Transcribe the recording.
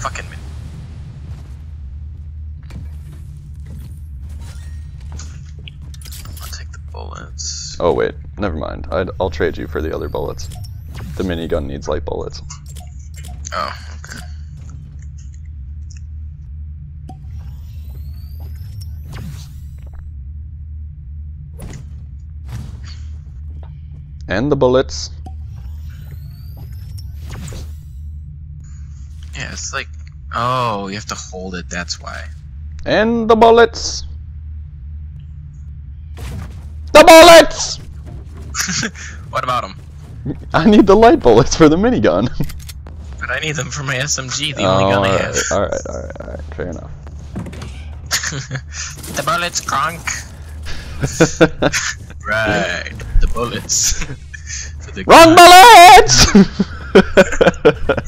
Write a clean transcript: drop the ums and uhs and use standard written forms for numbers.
fucking mini. I'll take the bullets. Oh wait, never mind. I'll trade you for the other bullets. The minigun needs light bullets. Oh, okay. And the bullets. Yeah, it's like, oh, you have to hold it, that's why. And the bullets. The bullets! What about them? I need the light bullets for the minigun. But I need them for my SMG, the only gun I have. Alright, fair enough. The bullets, Kronk! Right, the bullets. Wrong bullets!